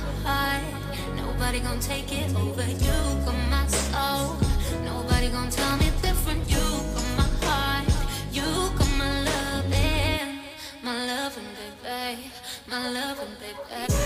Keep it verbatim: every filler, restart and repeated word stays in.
heart. Nobody gon' take it over. You got my soul. Nobody gon' tell me different. You got my heart. You got my loving, my loving, baby, my loving, baby.